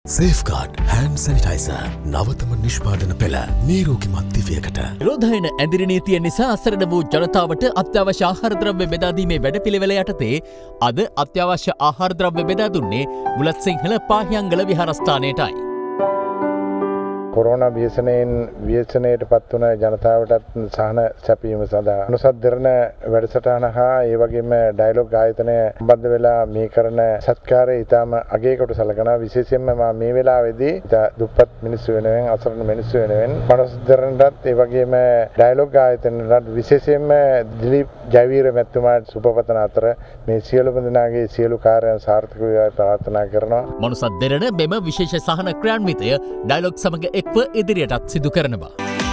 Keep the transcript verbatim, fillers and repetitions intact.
Safeguard hand sanitizer නවතම නිෂ්පාදන පෙළ නීරෝගිමත් දිවියකට. නිරෝධායන ඇඳිරි නීතිය නිසා අසරණ වූ ජනතාවට අත්‍යවශ්‍ය ආහාර ද්‍රව්‍ය බෙදා දීමේ වැඩපිළිවෙල යටතේ අද අත්‍යවශ්‍ය ආහාර ද්‍රව්‍ය බෙදා දුන්නේ බුලත් සිංහල පාහියංගල විහාරස්ථානයටයි. කොරෝනා ව්‍යසනයෙන් ව්‍යසනයට පත් වන ජනතාවටත් සහන සැපීම සඳහා අනුසත් දෙරණ වැඩසටහන හා ඒ වගේම ඩයලොග් ආයතනය සම්බන්ධ වෙලා මේ කරන සත්කාරය ඉතාම අගය කොට සලකනවා. විශේෂයෙන්ම මා මේ වෙලාවේදී ඉතා දුප්පත් මිනිස්සු වෙනුවෙන් අසරණ මිනිස්සු වෙනුවෙන් අනුසත් දෙරණටත් ඒ වගේම ඩයලොග් ආයතනයටත් විශේෂයෙන්ම දිලීප් ජයවීර මැතිතුමාට සුබපතන අතර මේ සියලුම දෙනාගේ සියලු කාර්යයන් සාර්ථක වේවායි ප්‍රාර්ථනා කරනවා. මනුසත් දෙරණ මෙම විශේෂ සහන ක්‍රියාන්විතය ඩයලොග් සමග එක්ව ඉදිරියටත් සිදු කරනවා.